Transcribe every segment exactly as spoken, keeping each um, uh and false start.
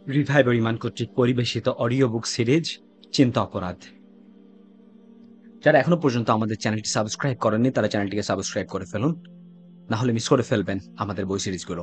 Reviver ইমান কর্তৃক পরিবেশিত audio book series চিন্তা অপরাধ। যারা এখনো পর্যন্ত আমাদের চ্যানেলটি সাবস্ক্রাইব করেননি তারা চ্যানেলটিকে সাবস্ক্রাইব করে ফেলুন, না হলে মিস করে ফেলবেন আমাদের বই সিরিজগুলো।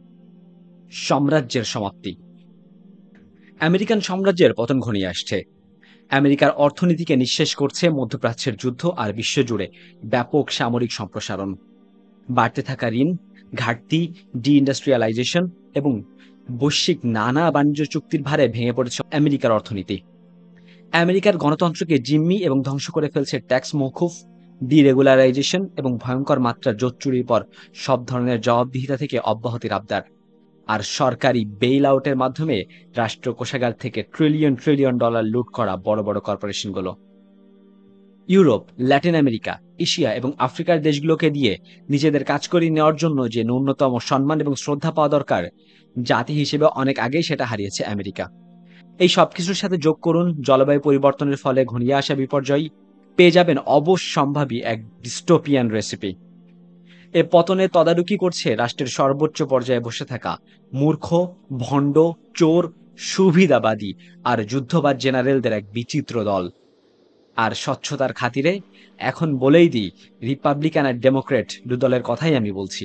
সাম্রাজ্যের সমাপ্তি। আমেরিকান সাম্রাজ্যের পতন ঘনিয়ে আসছে। আমেরিকার অর্থনীতিকে নিঃশেষ করছে মধ্যপ্রাচ্যের যুদ্ধ আর বিশ্বজুড়ে ব্যাপক সামরিক সম্প্রসারণ। বাড়তে থাকা ঋণ, ঘাটতি, ডি ইন্ডাস্ট্রিয়ালাইজেশন এবং বৈশ্বিক নানা বাণিজ্য চুক্তির ভারে ভেঙে পড়েছে আমেরিকার অর্থনীতি। আমেরিকার গণতন্ত্রকে জিম্মি এবং ধ্বংস করে ফেলছে ট্যাক্স মওকুফ, ডিরেগুলারাইজেশন এবং ভয়ঙ্কর মাত্রার জোট চুরির পর সব ধরনের জবাবদিহিতা থেকে অব্যাহতির আবদার, আর সরকারি বেইল আউটের মাধ্যমে রাষ্ট্র কোষাগার থেকে ট্রিলিয়ন ট্রিলিয়ন ডলার লুট করা বড় বড় কর্পোরেশনগুলো। ইউরোপ, ল্যাটিন আমেরিকা, এশিয়া এবং আফ্রিকার দেশগুলোকে দিয়ে নিজেদের কাজ করিয়ে নেওয়ার জন্য যে ন্যূনতম সম্মান এবং শ্রদ্ধা পাওয়া দরকার, জাতি হিসেবে অনেক আগেই সেটা হারিয়েছে আমেরিকা। এই সবকিছুর সাথে যোগ করুন জলবায়ু পরিবর্তনের ফলে ঘনিয়ে আসা বিপর্যয়, পেয়ে যাবেন অবশ্যম্ভাবী এক ডিস্টোপিয়ান রেসিপি। এ পতনে তদারকি করছে রাষ্ট্রের সর্বোচ্চ পর্যায়ে বসে থাকা মূর্খ, ভণ্ড, চোর, সুবিধাবাদী আর যুদ্ধবাজ জেনারেলদের এক বিচিত্র দল। আর স্বচ্ছতার খাতিরে এখন বলেই দিই, রিপাবলিকান আর ডেমোক্রেট দু দলের কথাই আমি বলছি।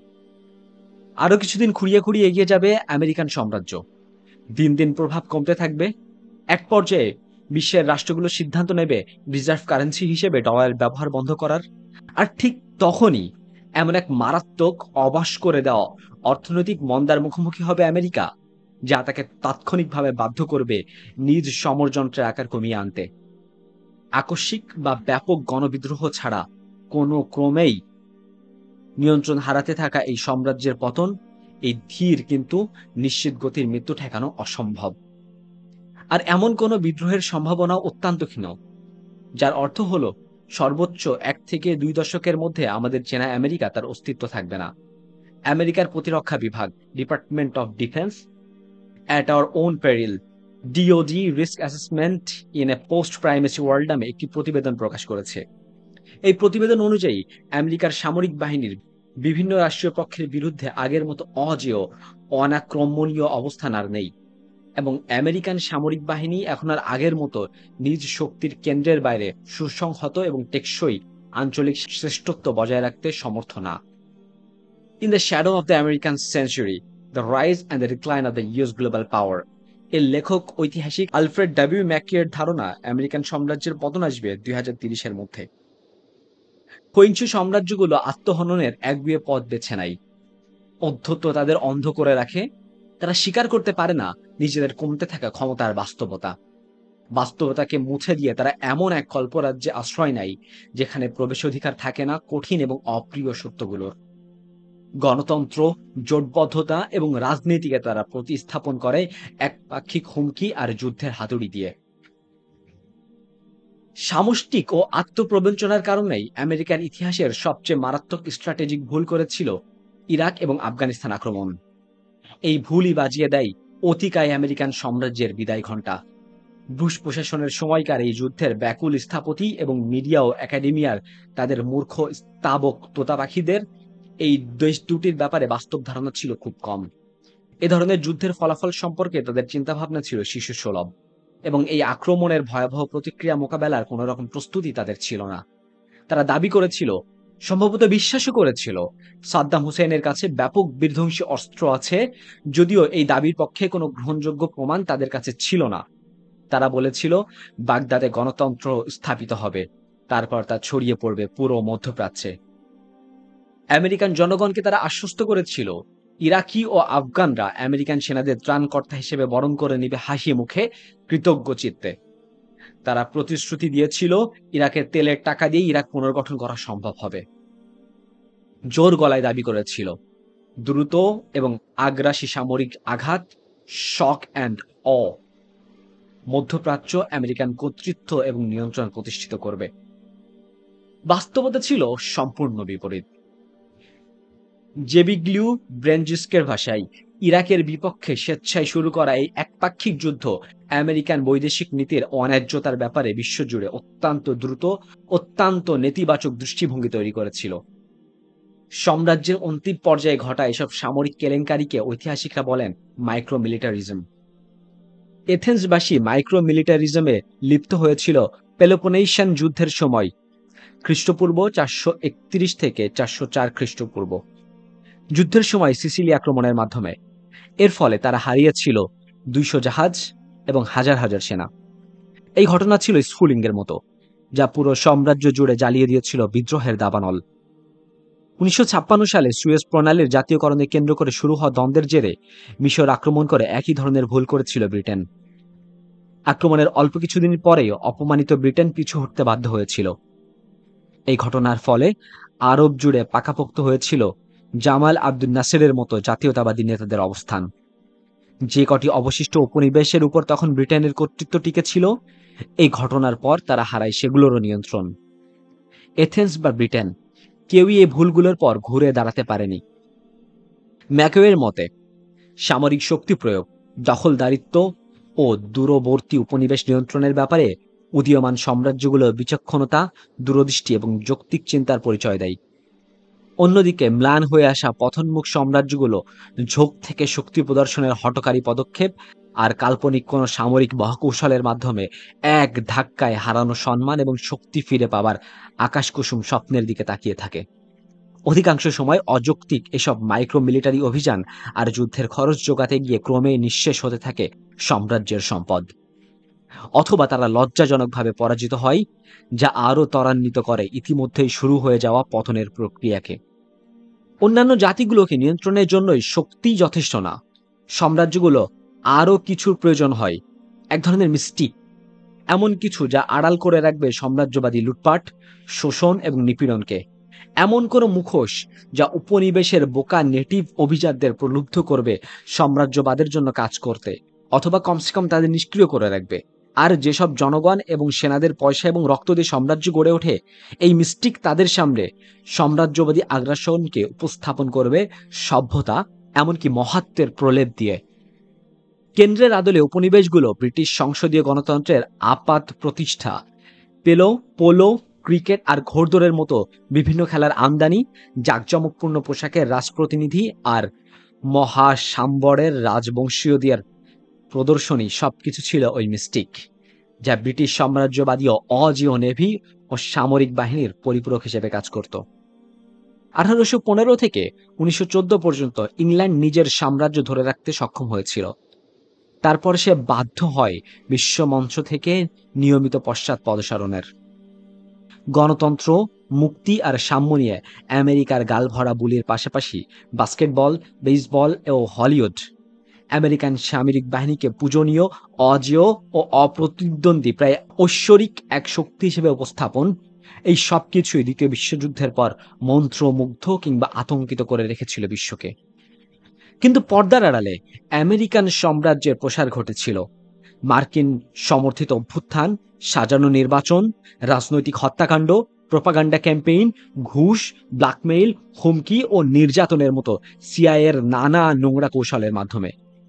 আরো কিছুদিন খুঁড়িয়ে খুঁড়িয়ে এগিয়ে যাবে আমেরিকান সাম্রাজ্য। দিন দিন প্রভাব কমতে থাকবে। এক পর্যায়ে বিশ্বের রাষ্ট্রগুলো সিদ্ধান্ত নেবে রিজার্ভ কারেন্সি হিসেবে ডলারের ব্যবহার বন্ধ করার। আর ঠিক তখনই এমন এক মারাত্মক অবাস করে দেওয়া অর্থনৈতিক মন্দার মুখোমুখি হবে আমেরিকা, যা তাকে তাৎক্ষণিকভাবে বাধ্য করবে নিজ সমরযন্ত্রের আকার কমিয়ে আনতে। আকস্মিক বা ব্যাপক গণবিদ্রোহ ছাড়া কোনো ক্রমেই নিয়ন্ত্রণ হারাতে থাকা এই সাম্রাজ্যের পতন, এই ধীর কিন্তু নিশ্চিত গতির মৃত্যু ঠেকানো অসম্ভব। আর এমন কোনো বিদ্রোহের সম্ভাবনা অত্যন্ত ক্ষীণ, যার অর্থ হলো সর্বোচ্চ এক থেকে দুই দশকের মধ্যে আমাদের চেনা আমেরিকা তার অস্তিত্ব থাকবে না। আমেরিকার প্রতিরক্ষা বিভাগ, department of defence, at our own peril, DOD risk assessment in a post primacy world নামে একটি প্রতিবেদন প্রকাশ করেছে। এই প্রতিবেদন অনুযায়ী আমেরিকার সামরিক বাহিনীর বিভিন্ন রাষ্ট্রীয় পক্ষের বিরুদ্ধে আগের মতো অজেয় অনাক্রমণীয় অবস্থান আর নেই, এবং আমেরিকান সামরিক বাহিনী এখন আর আগের মতো নিজ শক্তির কেন্দ্রের বাইরে সুসংহত এবং টেকসই আঞ্চলিক শ্রেষ্ঠত্ব বজায় রাখতে সমর্থ না। In the shadow of the American century, the rise and the decline of the US global power, এর লেখক ঐতিহাসিক আলফ্রেড ডাব্লিউ ম্যাকিয়ের ধারণা আমেরিকান সাম্রাজ্যের পতন আসবে দুই হাজার তিরিশের মধ্যে। ক্ষয়িষ্ণু সাম্রাজ্যগুলো আত্মহননের একগুঁয়ে পথ বেছে নেয়। অধ্যত্ব তাদের অন্ধ করে রাখে। তারা স্বীকার করতে পারে না নিজেদের কমতে থাকা ক্ষমতার বাস্তবতা। বাস্তবতাকে মুছে দিয়ে তারা এমন এক কল্পরাজ্যে আশ্রয় নেয় যেখানে প্রবেশাধিকার থাকে না কঠিন এবং অপ্রিয় সত্যগুলোর। গণতন্ত্র, জোটবদ্ধতা এবং রাজনীতিকে তারা প্রতিস্থাপন করে একপাক্ষিক হুমকি আর যুদ্ধের হাতুড়ি দিয়ে। সামষ্টিক ও আত্মপ্রবঞ্চনার কারণেই আমেরিকার ইতিহাসের সবচেয়ে মারাত্মক স্ট্র্যাটেজিক ভুল করেছিল ইরাক এবং আফগানিস্তান আক্রমণ। এই ভুলই বাজিয়ে দেয় অতিকায় আমেরিকান সাম্রাজ্যের বিদায় ঘণ্টা। বুশ প্রশাসনের সময়কার এই যুদ্ধের ব্যাকুল স্থপতি এবং মিডিয়া ও একাডেমিয়ার তাদের মূর্খ স্তাবক তোতাপাখিদের এই দেশ দুটির ব্যাপারে বাস্তব ধারণা ছিল খুব কম। এ ধরনের যুদ্ধের ফলাফল সম্পর্কে তাদের চিন্তাভাবনা ছিল শিশুসুলভ, এবং এই আক্রমণের ভয়াবহ প্রতিক্রিয়া মোকাবেলার কোনো রকম প্রস্তুতি তাদের ছিল না। তারা দাবি করেছিল, সম্ভবত বিশ্বাসও করেছিল, সাদ্দাম হুসেনের কাছে ব্যাপক বিধ্বংসী অস্ত্র আছে, যদিও এই দাবির পক্ষে কোনো গ্রহণযোগ্য প্রমাণ তাদের কাছে ছিল না। তারা বলেছিল বাগদাদে গণতন্ত্র স্থাপিত হবে, তারপর তা ছড়িয়ে পড়বে পুরো মধ্যপ্রাচ্যে। আমেরিকান জনগণকে তারা আশ্বস্ত করেছিল ইরাকি ও আফগানরা আমেরিকান সেনাদের ত্রাণকর্তা হিসেবে বরণ করে নিবে হাসি মুখে, কৃতজ্ঞ চিত্তে। তারা প্রতিশ্রুতি দিয়েছিল ইরাকের তেলের টাকা দিয়ে ইরাক পুনর্গঠন করা সম্ভব হবে। জোর গলায় দাবি করেছিল দ্রুত এবং আগ্রাসী সামরিক আঘাত, শক অ্যান্ড অ, মধ্যপ্রাচ্য আমেরিকান কর্তৃত্ব এবং নিয়ন্ত্রণ প্রতিষ্ঠিত করবে। বাস্তবতা ছিল সম্পূর্ণ বিপরীত। জেবিগ্লিউ ব্রেনজিস্কের ভাষায়, ইরাকের বিপক্ষে স্বেচ্ছায় শুরু করা এই একপাক্ষিক যুদ্ধ আমেরিকান বৈদেশিক নীতির অন্যায্যতার ব্যাপারে বিশ্বজুড়ে অত্যন্ত দ্রুত, অত্যন্ত নেতিবাচক দৃষ্টিভঙ্গি তৈরি করেছিল। সাম্রাজ্যের অন্তিম পর্যায়ে ঘটা এসব সামরিক কেলেঙ্কারিকে ঐতিহাসিকরা বলেন মাইক্রো মিলিটারিজম। এথেন্সবাসী মাইক্রো মিলিটারিজমে লিপ্ত হয়েছিল পেলোপোনেশিয়ান যুদ্ধের সময়, খ্রিস্টপূর্ব চারশো একত্রিশ থেকে চারশো চার খ্রিস্টপূর্ব। যুদ্ধের সময় সিসিলি আক্রমণের মাধ্যমে। এর ফলে তারা হারিয়েছিল দুইশো জাহাজ এবং হাজার হাজার সেনা। এই ঘটনা ছিল স্ফুলিঙ্গের মতো, যা পুরো সাম্রাজ্য জুড়ে জ্বালিয়ে দিয়েছিল বিদ্রোহের দাবানল। উনিশশো ছাপ্পান্ন সালে সুয়েজ প্রণালীর জাতীয়করণকে কেন্দ্র করে শুরু হওয়া দ্বন্দ্বের জেরে মিশর আক্রমণ করে একই ধরনের ভুল করেছিল ব্রিটেন। আক্রমণের অল্প কিছুদিন পরেই অপমানিত ব্রিটেন পিছু হটতে বাধ্য হয়েছিল। এই ঘটনার ফলে আরব জুড়ে পাকাপোক্ত হয়েছিল জামাল আব্দুল নাসেরের মতো জাতীয়তাবাদী নেতাদের অবস্থান। যে কটি অবশিষ্ট উপনিবেশের উপর তখন ব্রিটেনের কর্তৃত্ব টিকে ছিল, এই ঘটনার পর তারা হারায় সেগুলোরও নিয়ন্ত্রণ। এথেন্স বা ব্রিটেন কেউই এই ভুলগুলোর পর ঘুরে দাঁড়াতে পারেনি। ম্যাকওয়ের মতে সামরিক শক্তি প্রয়োগ, দখলদারিত্ব ও দূরবর্তী উপনিবেশ নিয়ন্ত্রণের ব্যাপারে উদীয়মান সাম্রাজ্যগুলোর বিচক্ষণতা, দূরদৃষ্টি এবং যৌক্তিক চিন্তার পরিচয় দেয়। অন্যদিকে ম্লান হয়ে আসা পথোন্মুখ সাম্রাজ্যগুলো ঝোঁক থেকে শক্তি প্রদর্শনের হঠকারী পদক্ষেপ আর কাল্পনিক কোনো সামরিক মহাকৌশলের মাধ্যমে এক ধাক্কায় হারানো সম্মান এবং শক্তি ফিরে পাবার আকাশকুসুম স্বপ্নের দিকে তাকিয়ে থাকে। অধিকাংশ সময় অযৌক্তিক এসব মাইক্রো মিলিটারি অভিযান আর যুদ্ধের খরচ জোগাতে গিয়ে ক্রমে নিঃশেষ হতে থাকে সাম্রাজ্যের সম্পদ, অথবা তারা লজ্জাজনকভাবে পরাজিত হয়, যা আরও ত্বরান্বিত করে ইতিমধ্যেই শুরু হয়ে যাওয়া পতনের প্রক্রিয়াকে। অন্যান্য জাতিগুলোকে নিয়ন্ত্রণের জন্যই শক্তি যথেষ্ট না, সাম্রাজ্যগুলো আরও কিছুর প্রয়োজন হয়, এক ধরনের মিস্টিক, এমন কিছু যা আড়াল করে রাখবে সাম্রাজ্যবাদী লুটপাট, শোষণ এবং নিপীড়নকে, এমন কোনো মুখোশ যা উপনিবেশের বোকা নেটিভ অভিজাতদের প্রলুব্ধ করবে সাম্রাজ্যবাদের জন্য কাজ করতে, অথবা কমসে কম তাদের নিষ্ক্রিয় করে রাখবে। আর যেসব জনগণ এবং সেনাদের পয়সা এবং রক্ত দিয়ে সাম্রাজ্য গড়ে ওঠে, এই মিস্টিক তাদের সামনে সাম্রাজ্যবাদী আগ্রাসনকে উপস্থাপন করবে সভ্যতা, এমনকি মহাত্বের প্রলেপ দিয়ে। কেন্দ্রের আদলে উপনিবেশগুলো ব্রিটিশ সংসদীয় গণতন্ত্রের আপাত প্রতিষ্ঠা পেল পোলো, ক্রিকেট আর ঘোড়দৌড়ের মতো বিভিন্ন খেলার আমদানি, জাঁকজমকপূর্ণ পোশাকের রাজপ্রতিনিধি আর মহাসাম্বরের রাজবংশীয়দের প্রদর্শনী সবকিছু ছিল ওই মিস্টিক, যা ব্রিটিশ সাম্রাজ্যবাদী অজেয় নেভি ও সামরিক বাহিনীর পরিপূরক হিসেবে কাজ করত। আঠারোশো পনেরো থেকে উনিশশো চোদ্দ পর্যন্ত ইংল্যান্ড নিজের সাম্রাজ্য ধরে রাখতে সক্ষম হয়েছিল। তারপর সে বাধ্য হয় বিশ্বমঞ্চ থেকে নিয়মিত পশ্চাৎ পদসারণের। গণতন্ত্র, মুক্তি আর সাম্য নিয়ে আমেরিকার গালভরা বুলির পাশাপাশি বাস্কেটবল, বেসবল ও হলিউড আমেরিকান সামরিক বাহিনীকে পূজনীয়, অজেয় ও অপ্রতিদ্বন্দ্বী প্রায় ঐশ্বরিক এক শক্তি হিসেবে উপস্থাপন, এই সব কিছুই দ্বিতীয় বিশ্বযুদ্ধের পর মন্ত্রমুগ্ধ কিংবা আতঙ্কিত করে রেখেছিল বিশ্বকে। কিন্তু পর্দার আড়ালে আমেরিকান সাম্রাজ্যের প্রসার ঘটেছিল। মার্কিন সমর্থিত অভ্যুত্থান, সাজানো নির্বাচন, রাজনৈতিক হত্যাকাণ্ড, প্রোপাগান্ডা ক্যাম্পেইন, ঘুষ, ব্ল্যাকমেইল, হুমকি ও নির্যাতনের মতো সিআইএর নানা নোংরা কৌশলের মাধ্যমে।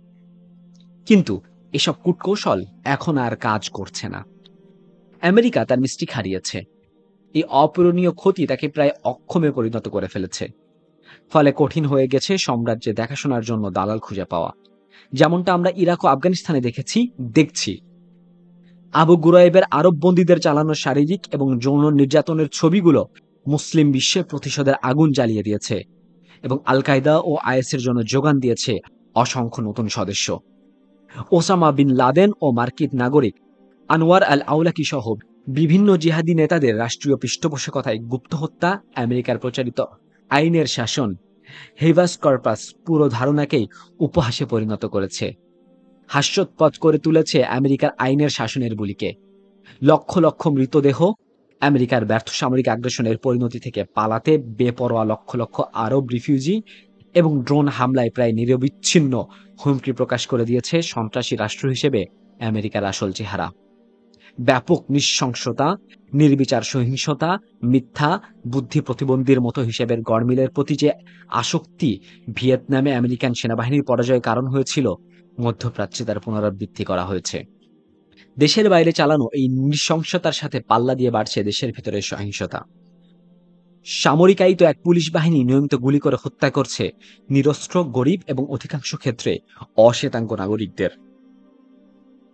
কিন্তু এসব কূটকৌশল এখন আর কাজ করছে না। আমেরিকা তার মিস্টিক হারিয়েছে। এই অপূরণীয় ক্ষতি তাকে প্রায় অক্ষমে পরিণত করে ফেলেছে। ফলে কঠিন হয়ে গেছে সাম্রাজ্যে দেখাশোনার জন্য দালাল খুঁজে পাওয়া, যেমনটা আমরা ইরাক ও আফগানিস্তানে দেখেছি, দেখছি। আবু গুরাইবের আরব বন্দীদের চালানো শারীরিক এবং যৌন নির্যাতনের ছবিগুলো মুসলিম বিশ্বে প্রতিশোধের আগুন জ্বালিয়ে দিয়েছে এবং আল কায়দা ও আইএসের জন্য যোগান দিয়েছে অসংখ্য নতুন সদস্য। ওসামা বিন লাদেন ও মার্কিন নাগরিক আনোয়ার আল আউলাকি সহ বিভিন্ন জিহাদি নেতাদের রাষ্ট্রীয় পৃষ্ঠপোষকতায় গুপ্ত হত্যা, আমেরিকার প্রচারিত আইনের শাসন, হেভাস কর্পাস পুরো ধারণাকেই উপহাসে পরিণত করেছে, হাস্যোৎপদ করে তুলেছে আমেরিকার আইনের শাসনের বুলিকে। লক্ষ লক্ষ মৃতদেহ, আমেরিকার ব্যর্থ সামরিক আগ্রাসনের পরিণতি থেকে পালাতে বেপরোয়া লক্ষ লক্ষ আরব রিফিউজি এবং ড্রোন হামলায় প্রায় নিরবিচ্ছিন্ন হুমকি প্রকাশ করে দিয়েছে সন্ত্রাসী রাষ্ট্র হিসেবে আমেরিকার আসল চেহারা। ব্যাপক নৃশংসতা, নির্বিচার সহিংসতা, মিথ্যা, বুদ্ধি প্রতিবন্ধীর মতো হিসেবের গড়মিলের প্রতি যে আসক্তি ভিয়েতনামে আমেরিকান সেনাবাহিনীর পরাজয়ের কারণ হয়েছিল, মধ্যপ্রাচ্যে তার পুনরাবৃত্তি করা হয়েছে। দেশের বাইরে চালানো এই নৃশংসতার সাথে পাল্লা দিয়ে বাড়ছে দেশের ভিতরে সহিংসতা। সামরিকায়িত এক পুলিশ বাহিনী নিয়মিত গুলি করে হত্যা করছে নিরস্ত্র, গরিব এবং অধিকাংশ ক্ষেত্রে অশ্বেতাঙ্গ নাগরিকদের।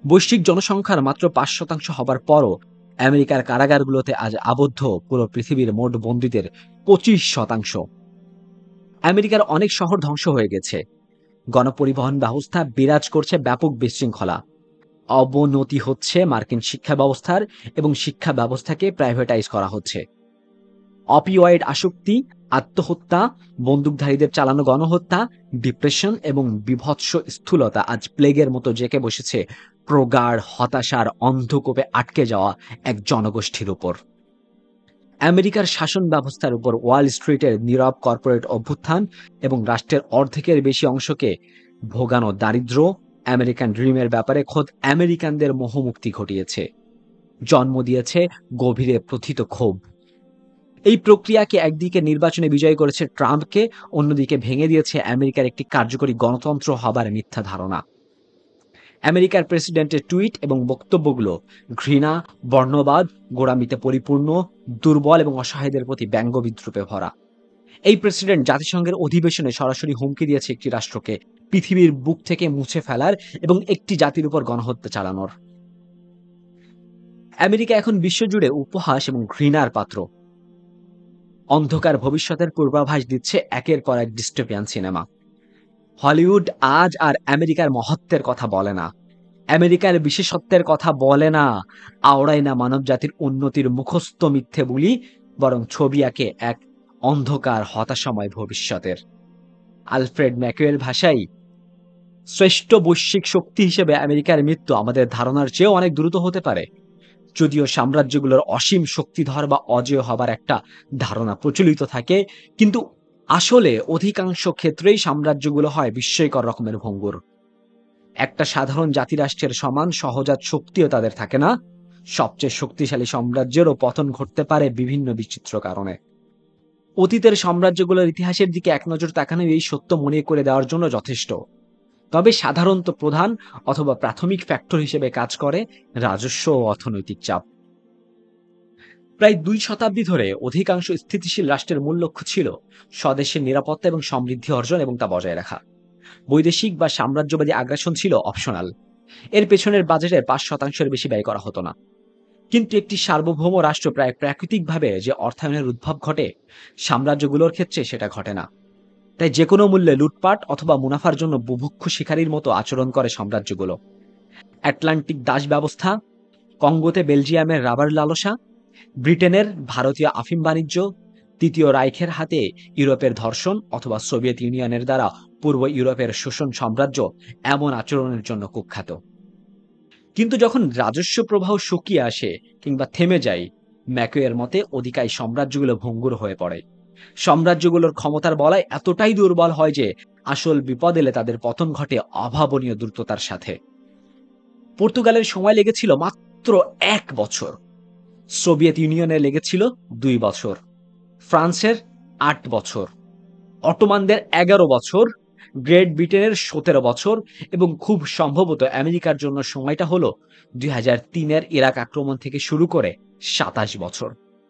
বৈশ্বিক জনসংখ্যার মাত্র পাঁচ শতাংশ হবার পরও আমেরিকার কারাগারগুলোতে আজ আবদ্ধ পুরো পৃথিবীর মোট বন্দীদের পঁচিশ শতাংশ। আমেরিকার অনেক শহর ধ্বংস হয়ে গেছে, গণপরিবহন ব্যবস্থা বিরাজ করছে ব্যাপক বিশৃঙ্খলা, অবনতি হচ্ছে মার্কিন শিক্ষা ব্যবস্থার এবং শিক্ষা ব্যবস্থাকে প্রাইভেটাইজ করা হচ্ছে। অপিওয়েড আসক্তি, আত্মহত্যা, বন্দুকধারীদের চালানো গণহত্যা, ডিপ্রেশন এবং বিভৎস স্থূলতা আজ প্লেগের মতো জেঁকে বসেছে প্রগাঢ় হতাশার অন্ধকূপে আটকে যাওয়া এক জনগোষ্ঠীর উপর। আমেরিকার শাসন ব্যবস্থার উপর ওয়াল স্ট্রিটের নীরব কর্পোরেট অভ্যুত্থান এবং রাষ্ট্রের অর্ধেকের বেশি অংশকে ভোগানো দারিদ্র্য আমেরিকান ড্রিমের ব্যাপারে খোদ আমেরিকানদের মোহমুক্তি ঘটিয়েছে, জন্ম দিয়েছে গভীরে প্রথিত ক্ষোভ। এই প্রক্রিয়াকে একদিকে নির্বাচনে বিজয়ী করেছে ট্রাম্পকে, অন্যদিকে ভেঙে দিয়েছে আমেরিকার একটি কার্যকরী গণতন্ত্র হবার মিথ্যা ধারণা। আমেরিকার প্রেসিডেন্টের টুইট এবং বক্তব্যগুলো ঘৃণা, বর্ণবাদ, গোঁড়ামিতে পরিপূর্ণ, দুর্বল এবং অসহায়দের প্রতি ব্যঙ্গ বিদ্রুপে ভরা। এই প্রেসিডেন্ট জাতিসংঘের অধিবেশনে সরাসরি হুমকি দিয়েছে একটি রাষ্ট্রকে পৃথিবীর বুক থেকে মুছে ফেলার এবং একটি জাতির উপর গণহত্যা চালানোর। আমেরিকা এখন বিশ্বজুড়ে উপহাস এবং ঘৃণার পাত্র। অন্ধকার ভবিষ্যতের পূর্বাভাস দিচ্ছে একের পর এক ডিস্টোপিয়ান সিনেমা। হলিউড আজ আর আমেরিকার মহত্বের কথা বলে না, আমেরিকার বিশেষত্বের কথা বলে না, আওড়ায় না মানব জাতির উন্নতির মুখস্থ মিথ্যে বলি, বরং ছবি আঁকে এক অন্ধকার হতাশাময় ভবিষ্যতের। আলফ্রেড ম্যাকুয়ের ভাষায়, শ্রেষ্ঠ বৈশ্বিক শক্তি হিসেবে আমেরিকার মৃত্যু আমাদের ধারণার চেয়েও অনেক দ্রুত হতে পারে। যদিও সাম্রাজ্যগুলোর অসীম শক্তিধর বা অজেয় হবার একটা ধারণা প্রচলিত থাকে, কিন্তু আসলে অধিকাংশ ক্ষেত্রেই সাম্রাজ্যগুলো হয় বিস্ময়কর রকমের ভঙ্গুর। একটা সাধারণ জাতিরাষ্ট্রের সমান সহজাত শক্তিও তাদের থাকে না। সবচেয়ে শক্তিশালী সাম্রাজ্যেরও পতন ঘটতে পারে বিভিন্ন বিচিত্র কারণে। অতীতের সাম্রাজ্যগুলোর ইতিহাসের দিকে এক নজর তাকানো এই সত্য মনে করে দেওয়ার জন্য যথেষ্ট। তবে সাধারণত প্রধান অথবা প্রাথমিক ফ্যাক্টর হিসেবে কাজ করে রাজস্ব ও অর্থনৈতিক চাপ। প্রায় দুই শতাব্দী ধরে অধিকাংশ স্থিতিশীল রাষ্ট্রের মূল লক্ষ্য ছিল স্বদেশের নিরাপত্তা এবং সমৃদ্ধি অর্জন এবং তা বজায় রাখা। বৈদেশিক বা সাম্রাজ্যবাদী আগ্রাসন ছিল অপশনাল, এর পেছনের বাজেটের পাঁচ শতাংশের বেশি ব্যয় করা হতো না। কিন্তু একটি সার্বভৌম রাষ্ট্র প্রায় প্রাকৃতিকভাবে যে অর্থায়নের উদ্ভব ঘটে, সাম্রাজ্যগুলোর ক্ষেত্রে সেটা ঘটে না। তাই যে কোনো মূল্যে লুটপাট অথবা মুনাফার জন্য বুভুক্ষ শিকারীর মতো আচরণ করে সাম্রাজ্যগুলো। আটলান্টিক দাস ব্যবস্থা, কঙ্গোতে বেলজিয়ামের রাবার লালসা, ব্রিটেনের ভারতীয় আফিম বাণিজ্য, তৃতীয় রাইখের হাতে ইউরোপের ধর্ষণ অথবা সোভিয়েত ইউনিয়নের দ্বারা পূর্ব ইউরোপের শোষণ সাম্রাজ্য এমন আচরণের জন্য কুখ্যাত। কিন্তু যখন রাজস্ব প্রবাহ শুকিয়ে আসে কিংবা থেমে যায়, ম্যাকুয়ের মতে অধিকাংশ সাম্রাজ্যগুলো ভঙ্গুর হয়ে পড়ে। সাম্রাজ্যগুলোর ক্ষমতার বলয় এতটাই দুর্বল হয় যে আসল বিপদ এলে তাদের পতন ঘটে অভাবনীয় দ্রুততার সাথে। পর্তুগালের সময় লেগেছিল মাত্র এক বছর, সোভিয়েত ইউনিয়নে লেগেছিল দুই বছর, ফ্রান্সের আট বছর, অটোমানদের এগারো বছর, গ্রেট ব্রিটেনের সতেরো বছর এবং খুব সম্ভবত আমেরিকার জন্য সময়টা হলো দুই হাজার তিনের ইরাক আক্রমণ থেকে শুরু করে সাতাশ বছর।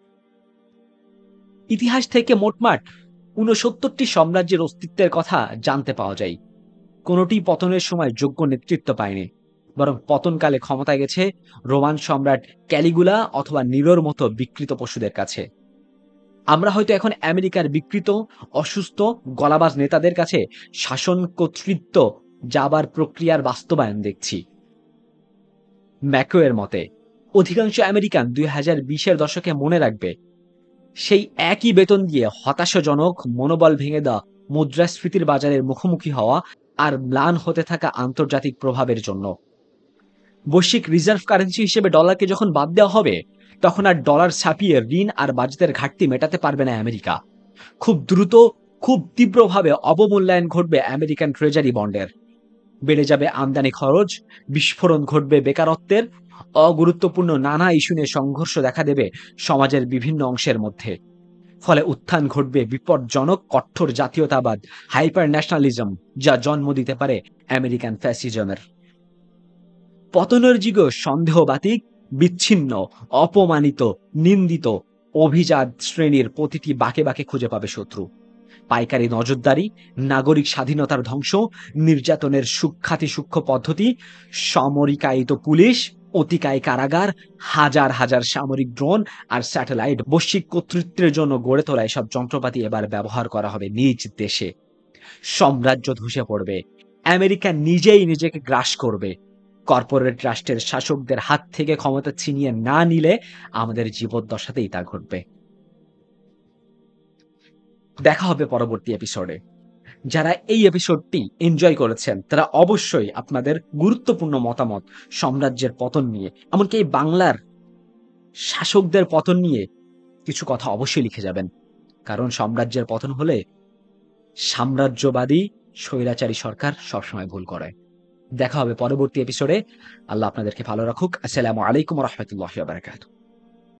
ইতিহাস থেকে মোটমাট ঊনসত্তরটি সাম্রাজ্যের অস্তিত্বের কথা জানতে পাওয়া যায়। কোনোটি পতনের সময় যোগ্য নেতৃত্ব পায়নি, বরং পতনকালে ক্ষমতায় গেছে রোমান সম্রাট ক্যালিগুলা অথবা নিরোর মতো বিকৃত পশুদের কাছে। আমরা হয়তো এখন আমেরিকার বিকৃত, অসুস্থ, গলাবাজ নেতাদের কাছে শাসন কর্তৃত্ব যাবার প্রক্রিয়ার বাস্তবায়ন দেখছি। ম্যাকোয়ের মতে অধিকাংশ আমেরিকান দুই হাজার বিশের দশকে মনে রাখবে সেই একই বেতন দিয়ে হতাশাজনক মনোবল ভেঙে দেওয়া মুদ্রাস্ফীতির বাজারের মুখোমুখি হওয়া আর ম্লান হতে থাকা আন্তর্জাতিক প্রভাবের জন্য। বৈশ্বিক রিজার্ভ কারেন্সি হিসেবে ডলারকে যখন বাদ দেওয়া হবে, তখন আর ডলার ছাপিয়ে ঋণ আর বাজেটের ঘাটতি মেটাতে পারবে না আমেরিকা। খুব দ্রুত, খুব তীব্রভাবে অবমূল্যায়ন ঘটবে আমেরিকান ট্রেজারি বন্ডের। বেড়ে যাবে আমদানি খরচ, বিস্ফোরণ ঘটবে বেকারত্বের, অগুরুত্বপূর্ণ নানা ইস্যু নিয়ে সংঘর্ষ দেখা দেবে সমাজের বিভিন্ন অংশের মধ্যে। ফলে উত্থান ঘটবে বিপজ্জনক কঠোর জাতীয়তাবাদ, হাইপার ন্যাশনালিজম, যা জন্ম দিতে পারে আমেরিকান ফ্যাসিজমের। পতনের যুগ সন্দেহবাতিক, বিচ্ছিন্ন, অপমানিত, নিন্দিত, অভিজাত শ্রেণীর প্রতিটি বাঁকে বাঁকে খুঁজে পাবে শত্রু। পাইকারি নজরদারি, নাগরিক স্বাধীনতার ধ্বংস, নির্যাতনের সূক্ষাতি সূক্ষ্ম পদ্ধতি, সামরিকায়িত পুলিশ, অতিকায় কারাগার, হাজার হাজার সামরিক ড্রোন আর স্যাটেলাইট, বৈশ্বিক কর্তৃত্বের জন্য গড়ে তোলা এসব যন্ত্রপাতি এবার ব্যবহার করা হবে নিজ দেশে। সাম্রাজ্য ধসে পড়বে, আমেরিকা নিজেই নিজেকে গ্রাস করবে। কর্পোরেট রাষ্ট্রের শাসকদের হাত থেকে ক্ষমতা ছিনিয়ে না নিলে আমাদের জীবদ্দশাতেই তা ঘটবে। দেখা হবে পরবর্তী এপিসোডে। যারা এই এপিসোডটি এনজয় করেছেন তারা অবশ্যই আপনাদের গুরুত্বপূর্ণ মতামত সাম্রাজ্যের পতন নিয়ে, এমনকি এই বাংলার শাসকদের পতন নিয়ে কিছু কথা অবশ্যই লিখে যাবেন। কারণ সাম্রাজ্যের পতন হলে সাম্রাজ্যবাদী স্বৈরাচারী সরকার সবসময় ভুল করে। দেখা হবে পরবর্তী এপিসোডে। আল্লাহ আপনাদেরকে ভালো রাখুক। আসসালামু আলাইকুম ওয়া রাহমাতুল্লাহি ওয়া বারাকাতুহু।